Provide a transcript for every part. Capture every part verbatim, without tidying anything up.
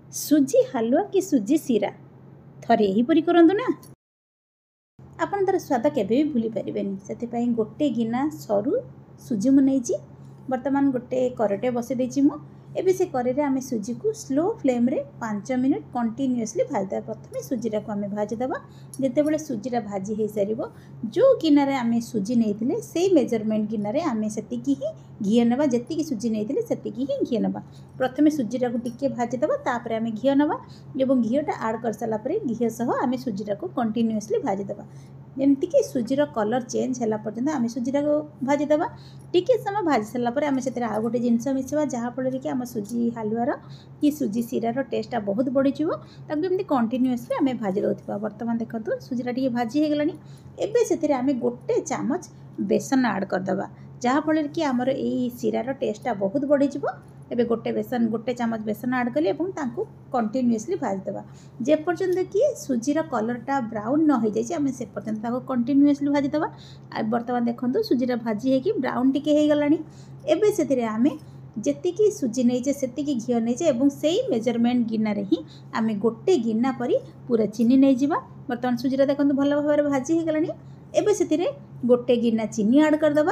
सुजी हलवा कि सुजी सीरा थरे यहीपरी करंतु ना आपन तार स्वाद केबे भी भूली पारिबेनी। से गोटे गिना सरू सुजी मु नहीं बर्तमान गोटे करटे बसई देछि मु एबे से करे आमे सुजी को स्लो फ्लेम रे पाँच मिनिट कंटिन्यूअसली भाजदा। प्रथमे सुजीटा को आमे भाजीदेबा। जिते बड़े सुजीटा भाजी हो सारिबो जो गिनारे आमे सुजी नैथिले सेई मेजरमेंट गिनारे आमे सेतिकी ही घी नेबा। जेतिकी सुजी नैथिले सेतिकी ही घी नेबा। प्रथमे सुजीटा को टिके भाजीदेबा तापर आमे घी नेबा एवं घीटा आड कर साला परे घी सह आमे सुजीटा को कंटिन्यूअसली भाजीदेबा। जमतीक सुजीर कलर चेंज है पर्यटन आम सुजीटा को भाजीदेबा। टिके समय भाजी सारापर आम से आउ गोटे जिनस मिसवा जहाँफल कि आम सुजी हलवार कि सुजी सीरार टेस्टा बहुत बढ़ीज। ताकि कंटिन्यूअसली आम भाजी रोकवा। बर्तमान देखो सुजीटा टी भाजी हो गलानी। एबे से आम गोटे चामच बेसन आड करदे जहाँफल कि आमर यही सीरार टेस्टा बहुत बढ़ीज। एबे गोटे बेसन गोटे चामच बेसन आड कले कंटिन्यूअसली भाजीदेबा जेपर्यंत कि सुजीर कलरटा ब्राउन न हो जाए आम से पर्यंत कंटिन्यूअसली भाजीदेबा। बर्तमान देखो सुजीटा भाजी होगी ब्राउन टिके हो गलानी। एबे से आम जेतिकी सुजी नहींचे सेतिकी घी नहींचे और से मेजरमेंट गिनारे ही आम गोटे गिना परी पूरा चीनी नहीं जावा। बर्तमान सुजीटा देखो भल भाव में भाजी हो गलानी। एबे से गोटे गिना चीनी आड करदे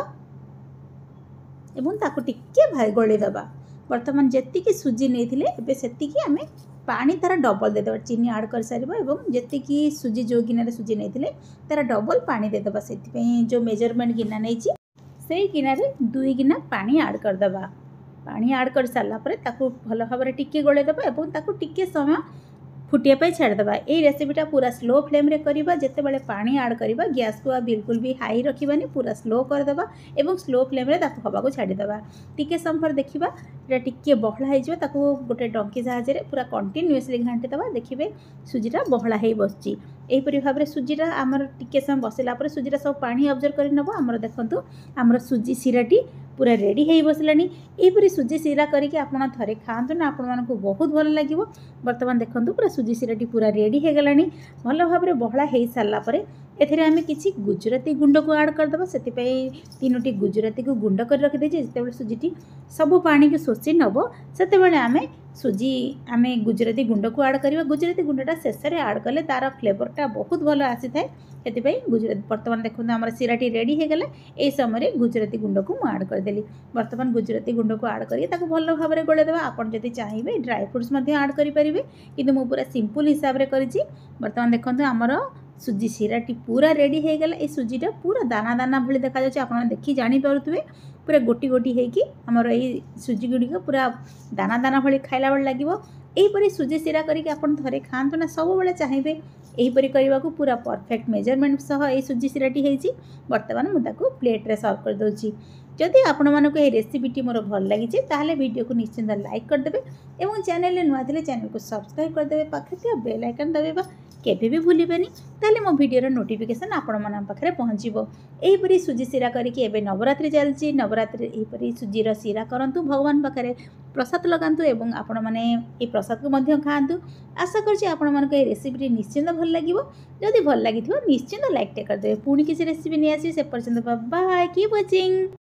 ताकू टिके गलेदबा। बर्तमान जेतिकी सुजी नहीं सेतिकी आम पानी तार डबल देदेबा। चीनी आड कर सारिबा एवं जेतिकी सुजी जो गिनारे सुजी नहीं तार डबल पानी देदेबा। से जो मेजरमेंट गिना नहीं से गिनारे दुई गिना पानी आड करदबा। पानी आड कर सारा पर ताकू भल भाव में टिके गलेदबा एवं ताकू टिके समय फुटिया छाड़देबा। ये रेसिपीटा पूरा स्लो फ्लेम रे करिबा। जेते बेले पानी आड करिबा गैस को बिल्कुल भी हाई रखिबानी पूरा स्लो करदेबा एवं स्लो फ्लेम रे ताकू हवा को छाड़ीदेबा। टिके समय पर देखिबा एटा टिके बहला हो जाए ताकू गोटे डंकी साहाय्य पूरा कंटिन्यूअसली घांटी देबा। देखिबे सुजीटा बहला हो बसची। एहीपरि भाव में सुजीटा आमर टिके समय बसला पर सुजीटा सब पानी अब्जर्व कर नब। आमर देखंतु आमर सुजी सीराटी पूरा रेडी हो बसलानी। यहीपरि सुजी सीरा करके आपन थरे खातु ना आपण मानकु बहुत भल लागिवो। बर्तमान देखंतु पूरा सुजी सीराटी पूरा रेडी हो गलानी। भल भाव में बहला हो सारा पर एथिरे आमे किछि गुजराती गुंड को ऐड करदबा। सेति पई तीनोटी गुजराती को गुंड कर रखि देछि। जेते बेले सुजीटी सब पानी को शोषि नब सेते बेले आमे सुजी आमे गुजराती गुंड को ऐड करिवा। गुजराती गुंडटा शेष में ऐड कले तार फ्लेवरटा बहुत भल आसी थाए। से गुजराती बर्तमान देखो आम सीराटी रेडी हो गला। यही समय गुजराती गुंड को मुझे ऐड करदेली। बर्तमान गुजराती गुंड को ऐड करके भल भाव में गोलेदेवा। आपड़ जब चाहिए ड्राई फ्रुट्स ऐड करेंगे कि पूरा सिंपल हिसाब से करी। बर्तमान देखो आमर सुजी सीराटी पूरा रेडी हो गला। ये सुजीटा पूरा दाना दाना भली देखा जाए। आप देखी जानीपे पूरा गोटी गोटी होगी आमर ये सुजी गुड़िक पूरा दाना दाना भली खाइला बेल लगे। यहीपरि सुजी सीरा करके आपन थरे खातु ना सब बेले चाहिए यहीपरि करने को पूरा परफेक्ट मेजरमेंट सह ये सुजी सीराटी होती। बर्तमान मुझे प्लेट रे सर्व कर दूची। जदि आपण मानक ये रेसिपीटी मोर भल लगी ताहले वीडियो को निश्चिंत लाइक करदेवे और चैनल नुआ थे चैनल को सब्सक्राइब करदेवे। पाखे बेल आइकन दबाइबा केबे भी भूलिबेनी। ताहले मो वीडियोर नोटिफिकेशन आपण मन पाखरे पहुँचो। यहीपरि सुजी सीरा करके एबे नवरात्रि चलछि। नवरात्रि यहीपरि सुजीर सीरा करंतु भगवान पाखरे प्रसाद लगांतु एवं आपण माने ए प्रसाद को मध्य खाआंतु। आशा करछि आपण मानक ए रेसिपीटी निश्चिंत भल लागिवो। जदि भल लागिथिबो निश्चिंत लाइक टे करदेवे। पुणी किसी रेसिपी नहीं आसी से पर्यंत बाय कीप वाचिंग।